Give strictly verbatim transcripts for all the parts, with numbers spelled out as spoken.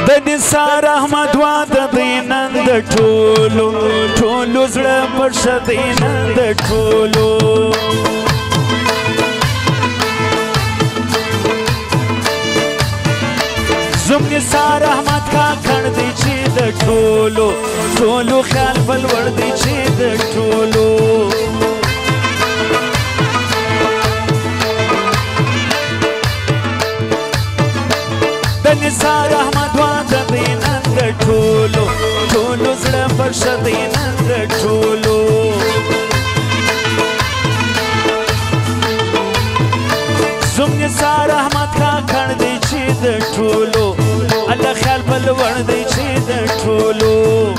د نثار احمد واده دی نن د ټولو ټولو زړه پړشه دی نن د ټولو زم نثار احمد کاکړ دی چې د ټولو ټولو خیال بل وړ دی چې د ټولو د نثار احمد واده دی نن د ټولو ټولو زړه پړشه دی نن د ټولو زم نثار احمد کاکړ دی چې د ټولو الله خیال بل وړ دی چې د ټولو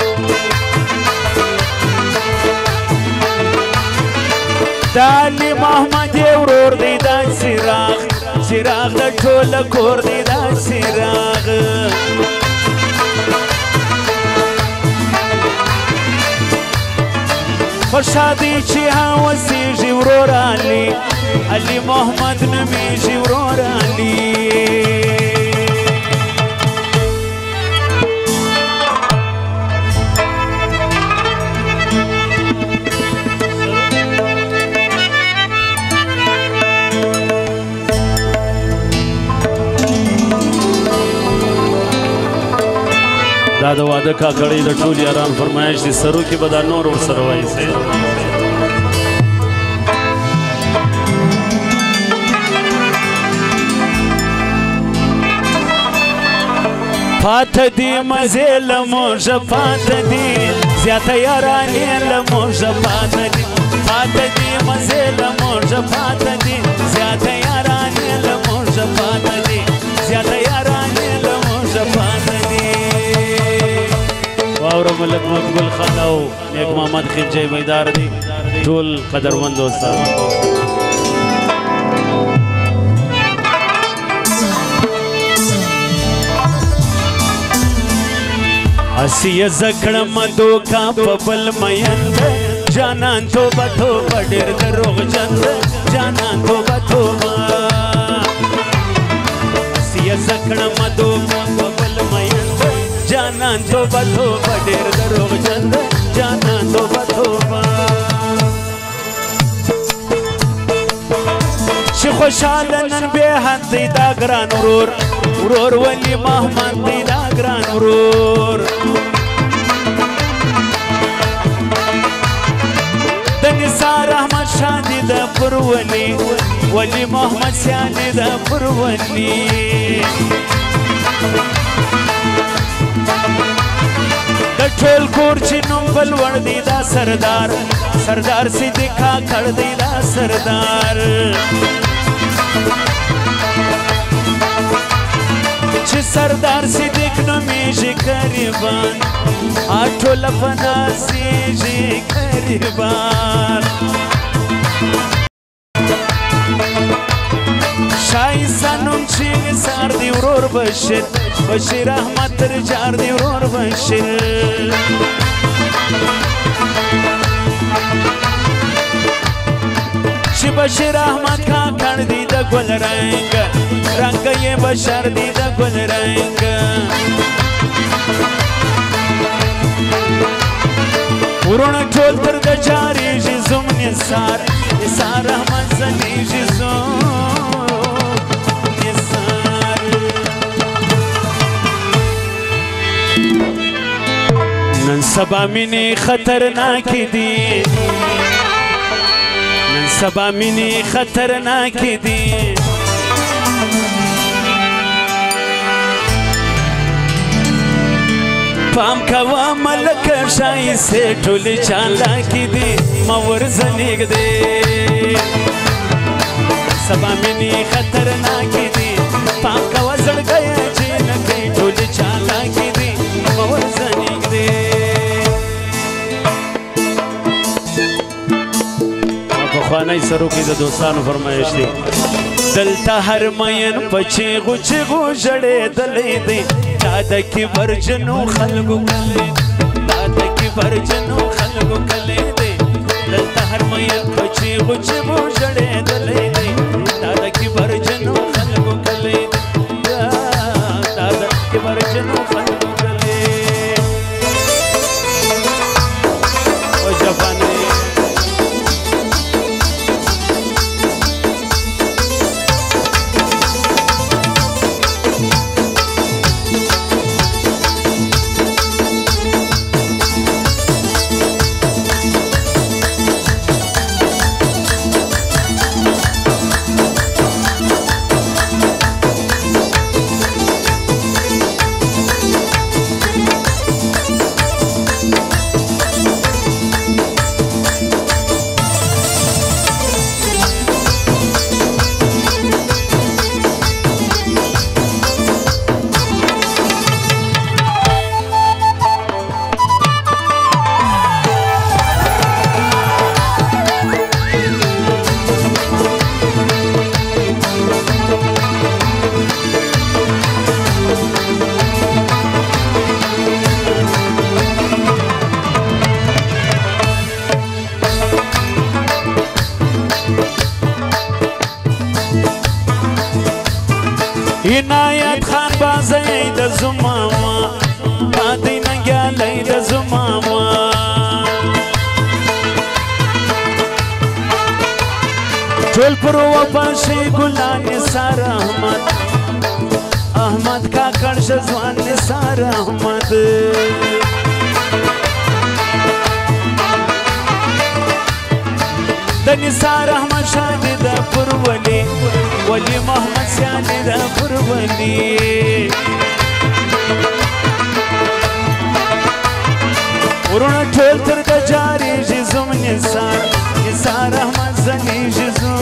د علي محمد یې ورور دی دا څراغ څراغ د ټوله کور دی دا څراغ خوشادي چې هوسېږي ورور علي علي محمد نومېږي ورور علي دا د واده کاکړۍ د ټول یاران فرمایش دي سرو کې به دا نور ورسره وایي پاته دي مزې له موږه پاته دي زیاته یارانې له موږه پاته دي پاته دي مزې له موږه پاته دي زیاته یارانې له موږه پاته دي زیاته یارانې له موږه پاته دي واوره ملک مقبول خان او نیک محمد خلجی بیدار دي ټول قدرمن دوستان اسیه زکړم دوکا په بل میند جانان توبه توبه ډېر دروغ جن جانان توبه توبه اسیه زکړم دوکا په بل میند جانان توبه توبه ډېر دروغ جن جانان توبه توبه چې خوشاله نن به حد دی دا ګران ورور ورور ولی محمد دی دا ګران ورور د نثار احمد شاه دی د پر ولی ولی محمد شاه دی د پر ولی د ټول کور چې نوم بل وړ دی دا سردار سردار صدیق کاکړ دی دا سردار چې سردار صدیق نومېږي قریبان ټوله په نازېږي قریبان شایسته نوم چې نثار دی ورور بشیر بشیر احمد تر جار دی ورور بشیر چې بشیر احمد کاکړ دی د ګل رنګ رنګ یې بشر دی د ګل رنګ ورونه ټول تر د جاریږي زوم نثار نثار احمد زلیږي زوم نثار نن سبا مینې خطرناکې دي نن سبا مینې خطرناکې دي پام کوه ملکه ښایستې ټولې چالاکې دي مه ورځنېږدې سبا مینې خطرناکې دي پام کوه زړګیه جینکۍ ټولې چالاکې دي مه ورځنېږدې پخوانی سرو کې د دوستانو فرمایش دی دلته هر مین په چیغو چیغو ژړېدلی دی دا د کبرجنو خلکو کلی دا د کبرجنو خلکو کلی دی دلته هر مین په چیغو چیغو ژړېدلی دی دا د کبرجنو خلکو کلی دی دا د کبرجنو خلکو عنایت خان بازی د زماما پاتې ننګیالی د زماما ټول پر وپاشي ګلان نثار احمد احمد کاکړ ځوان نثار احمد د نثار احمد شاه د پر ولی ولی محمد سیانی د پر ولی ورونه ټول تر د جاري زم نثار نثار احمد زنی زم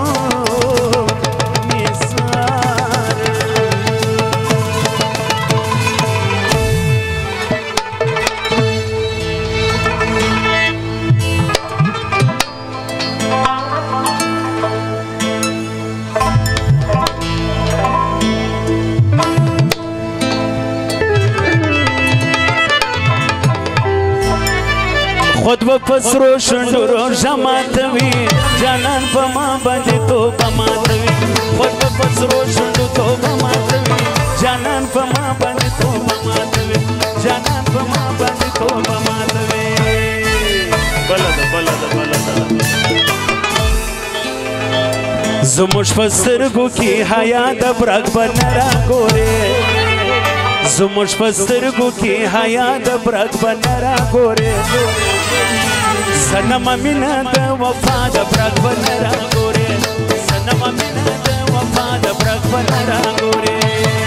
خود به پسرو شنډو روژه ماتوي جانان په ما باندې توبه ماتوي خود به پسرو شنډو توبه ماتوي جانان په ما باندې توبه ماتوي جانان په ما باندې توبه ماتوي بله ده بله ده بله ده زموږ په سترګو کې حیا د برګ به نه راګورې زموږ په سترګو کې حیا د برګ به نه راګورې سنما مینا د وفا د برګ به نه راګورې سنما مینا د وفا د برګ به نه راګورې